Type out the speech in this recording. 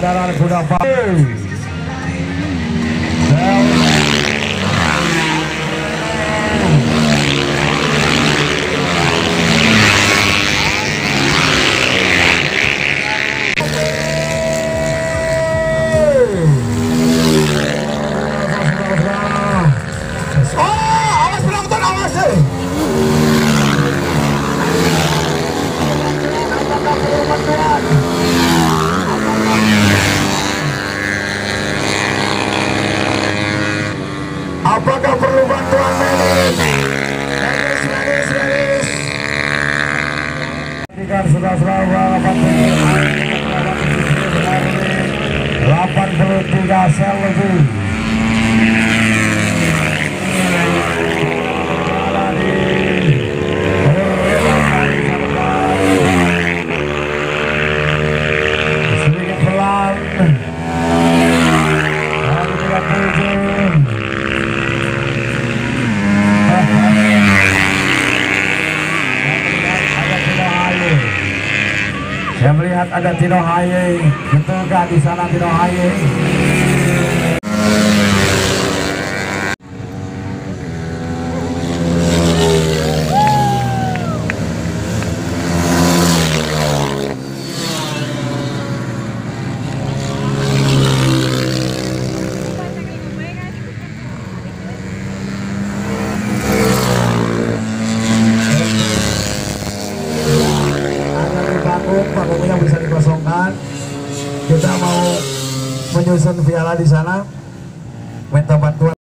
kendaraan kuda apakah perlu bantuan medis? Sudah 83 sel lebih. Sedikit pelan. Saya melihat ada Tino Haye, betulkah di sana Tino Haye? Panggung bisa dikosongkan. Kita mau menyusun Viala di sana, minta bantuan.